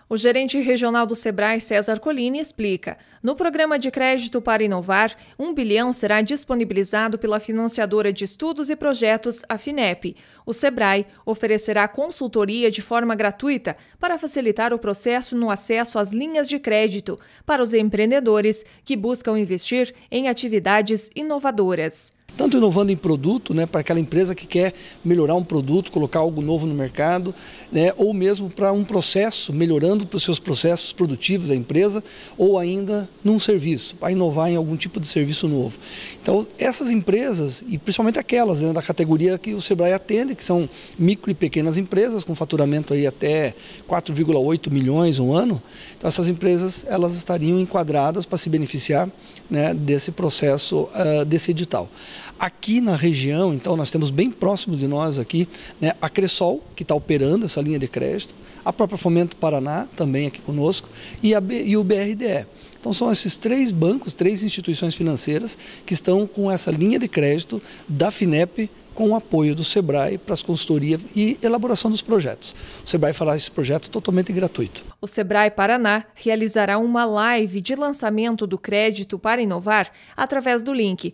O gerente regional do Sebrae, César Colini, explica. No programa de crédito para inovar, 1 bilhão será disponibilizado pela financiadora de estudos e projetos, a FINEP. O Sebrae oferecerá consultoria de forma gratuita para facilitar o processo no acesso às linhas de crédito para os empreendedores que buscam investir em atividades inovadoras. Tanto inovando em produto, né, para aquela empresa que quer melhorar um produto, colocar algo novo no mercado, né, ou mesmo para um processo, melhorando os seus processos produtivos da empresa, ou ainda num serviço, para inovar em algum tipo de serviço novo. Então, essas empresas, e principalmente aquelas, né, da categoria que o Sebrae atende, que são micro e pequenas empresas, com faturamento aí até 4,8 milhões um ano, então essas empresas elas estariam enquadradas para se beneficiar, né, desse processo, desse edital. Aqui na região, então, nós temos bem próximo de nós aqui, né, a Cressol, que está operando essa linha de crédito, a própria Fomento Paraná, também aqui conosco, e o BRDE. Então, são esses 3 bancos, 3 instituições financeiras que estão com essa linha de crédito da FINEP, com o apoio do Sebrae para as consultorias e elaboração dos projetos. O Sebrae fará esse projeto totalmente gratuito. O Sebrae Paraná realizará uma live de lançamento do crédito para inovar através do link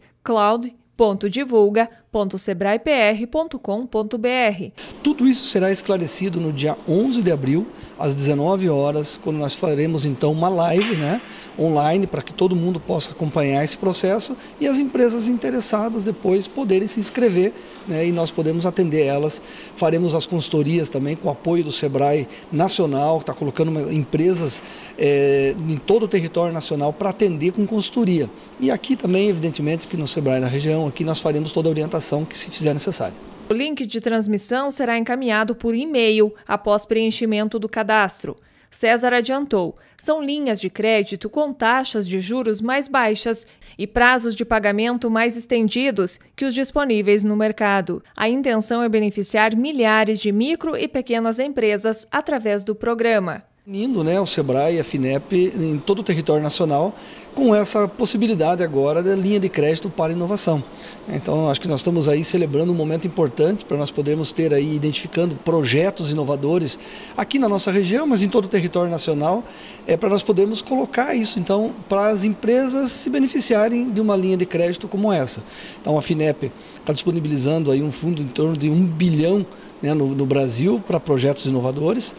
cloud.divulga.sebraepr.com.br. Tudo isso será esclarecido no dia 11 de abril, às 19 horas, quando nós faremos então uma live, né, online, para que todo mundo possa acompanhar esse processo e as empresas interessadas depois poderem se inscrever, né, e nós podemos atender elas. Faremos as consultorias também com o apoio do Sebrae Nacional, que está colocando empresas em todo o território nacional para atender com consultoria. E aqui também, evidentemente, que no Sebrae na região, aqui nós faremos toda a orientação que se fizer necessário. O link de transmissão será encaminhado por e-mail após preenchimento do cadastro. César adiantou, são linhas de crédito com taxas de juros mais baixas e prazos de pagamento mais estendidos que os disponíveis no mercado. A intenção é beneficiar milhares de micro e pequenas empresas através do programa. Unindo, né, o Sebrae e a FINEP em todo o território nacional com essa possibilidade agora da linha de crédito para inovação. Então, acho que nós estamos aí celebrando um momento importante para nós podermos ter aí, identificando projetos inovadores aqui na nossa região, mas em todo o território nacional, para nós podermos colocar isso, então, para as empresas se beneficiarem de uma linha de crédito como essa. Então, a FINEP está disponibilizando aí um fundo em torno de 1 bilhão, né, no Brasil para projetos inovadores,